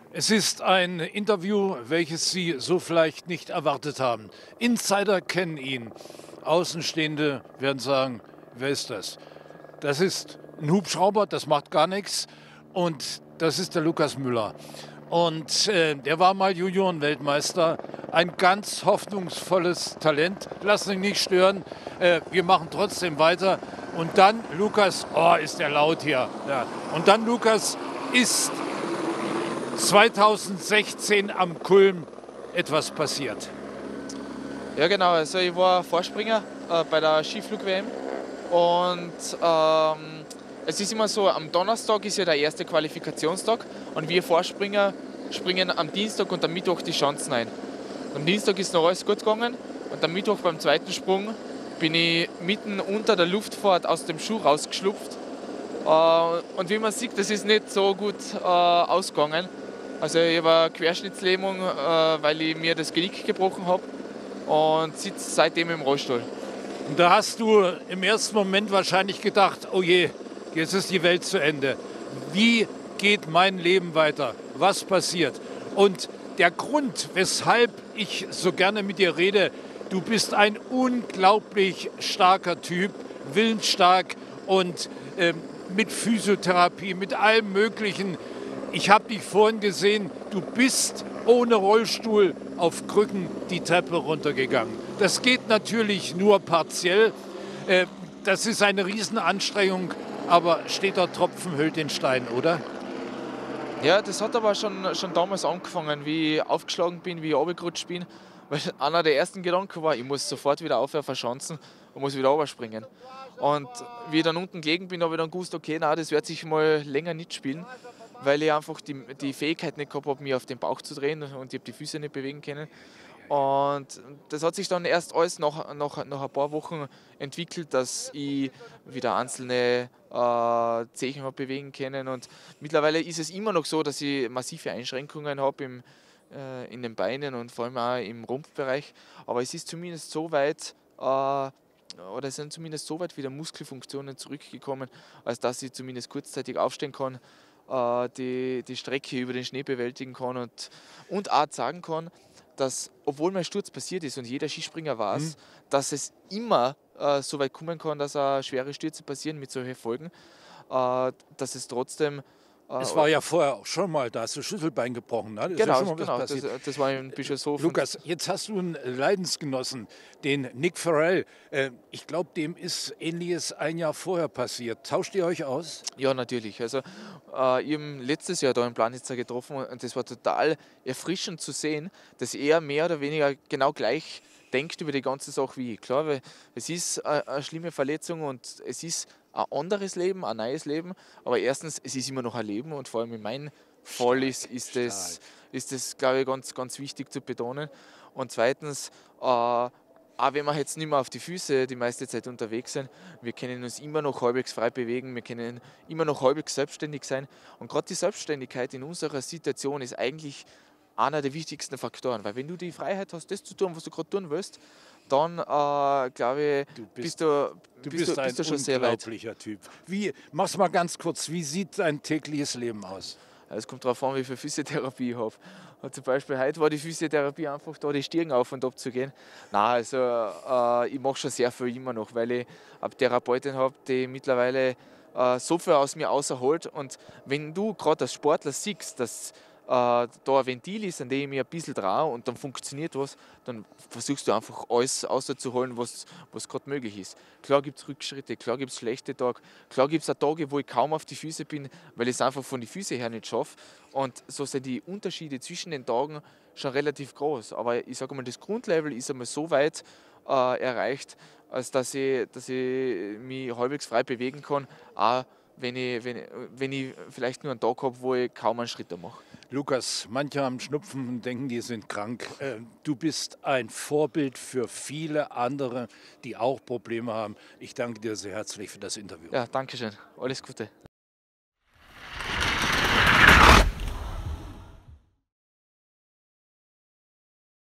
Es ist ein Interview, welches Sie so vielleicht nicht erwartet haben. Insider kennen ihn. Außenstehende werden sagen, wer ist das? Das ist ein Hubschrauber, das macht gar nichts. Und das ist der Lukas Müller. Und der war mal Juniorenweltmeister. Ein ganz hoffnungsvolles Talent. Lass dich nicht stören. Wir machen trotzdem weiter. Und dann Lukas, oh, ist der laut hier. Ja. Und dann Lukas ist 2016 am Kulm etwas passiert. Ja genau, also ich war Vorspringer bei der Skiflug-WM und es ist immer so, am Donnerstag ist ja der erste Qualifikationstag und wir Vorspringer springen am Dienstag und am Mittwoch die Schanzen ein. Am Dienstag ist noch alles gut gegangen und am Mittwoch beim zweiten Sprung bin ich mitten unter der Luftfahrt aus dem Schuh rausgeschlupft und wie man sieht, das ist nicht so gut ausgegangen. Also ich habe eine Querschnittslähmung, weil ich mir das Genick gebrochen habe und sitze seitdem im Rollstuhl. Und da hast du im ersten Moment wahrscheinlich gedacht, oh je, jetzt ist die Welt zu Ende. Wie geht mein Leben weiter? Was passiert? Und der Grund, weshalb ich so gerne mit dir rede, du bist ein unglaublich starker Typ, willensstark und mit Physiotherapie, mit allem Möglichen. Ich habe dich vorhin gesehen, du bist ohne Rollstuhl auf Krücken die Treppe runtergegangen. Das geht natürlich nur partiell. Das ist eine Riesenanstrengung, aber steht der Tropfen höhlt den Stein, oder? Ja, das hat aber schon damals angefangen, wie ich aufgeschlagen bin, wie ich runtergerutscht bin. Weil einer der ersten Gedanken war, ich muss sofort wieder aufhören verschanzen und muss wieder runterspringen. Und wie ich dann unten gelegen bin, habe ich dann gewusst, okay, nein, das wird sich mal länger nicht spielen, weil ich einfach die Fähigkeit nicht gehabt habe, mich auf den Bauch zu drehen und ich habe die Füße nicht bewegen können. Und das hat sich dann erst alles nach ein paar Wochen entwickelt, dass ich wieder einzelne Zehen habe bewegen können. Und mittlerweile ist es immer noch so, dass ich massive Einschränkungen habe in den Beinen und vor allem auch im Rumpfbereich. Aber es ist zumindest so weit, oder es sind zumindest so weit wieder Muskelfunktionen zurückgekommen, als dass ich zumindest kurzzeitig aufstehen kann, die Strecke über den Schnee bewältigen kann und auch sagen kann, dass, obwohl mein Sturz passiert ist und jeder Skispringer weiß, dass es immer so weit kommen kann, dass schwere Stürze passieren mit solchen Folgen, dass es trotzdem. Es war ja vorher auch schon mal, da hast du Schlüsselbein gebrochen, ne? Das ist ja Genau, schon mal was genau, passiert. das war in Bischofshofen. Lukas, jetzt hast du einen Leidensgenossen, den Nick Farrell. Ich glaube, dem ist Ähnliches ein Jahr vorher passiert. Tauscht ihr euch aus? Ja, natürlich. Also, ich habe letztes Jahr da in Planitzer getroffen und das war total erfrischend zu sehen, dass er mehr oder weniger genau gleich denkt über die ganze Sache wie ich. Klar, weil es ist eine schlimme Verletzung und es ist ein anderes Leben, ein neues Leben. Aber erstens, es ist immer noch ein Leben und vor allem in meinem Fall ist das, glaube ich, ganz, ganz wichtig zu betonen. Und zweitens, auch wenn wir jetzt nicht mehr auf die Füße die meiste Zeit unterwegs sind, wir können uns immer noch halbwegs frei bewegen, wir können immer noch halbwegs selbstständig sein. Und gerade die Selbstständigkeit in unserer Situation ist eigentlich einer der wichtigsten Faktoren. Weil wenn du die Freiheit hast, das zu tun, was du gerade tun willst, dann glaube ich, bist du ein schon sehr weit. unglaublicher Typ. Mach's mal ganz kurz, wie sieht dein tägliches Leben aus? Es kommt darauf an, wie viel Physiotherapie ich habe. Und zum Beispiel heute war die Physiotherapie einfach da, die Stirn auf und ab zu gehen. Nein, also ich mache schon sehr viel immer noch, weil ich eine Therapeutin habe, die mittlerweile so viel aus mir außerholt. Und wenn du gerade als Sportler siehst, dass da ein Ventil ist, an dem ich mich ein bisschen traue und dann funktioniert was, dann versuchst du einfach alles rauszuholen, was gerade möglich ist. Klar gibt es Rückschritte, klar gibt es schlechte Tage, klar gibt es auch Tage, wo ich kaum auf die Füße bin, weil ich es einfach von den Füßen her nicht schaffe. Und so sind die Unterschiede zwischen den Tagen schon relativ groß. Aber ich sage mal, das Grundlevel ist einmal so weit erreicht, als dass ich mich halbwegs frei bewegen kann, auch wenn ich vielleicht nur einen Tag habe, wo ich kaum einen Schritt mache. Lukas, manche haben Schnupfen und denken, die sind krank. Du bist ein Vorbild für viele andere, die auch Probleme haben. Ich danke dir sehr herzlich für das Interview. Ja, danke schön. Alles Gute.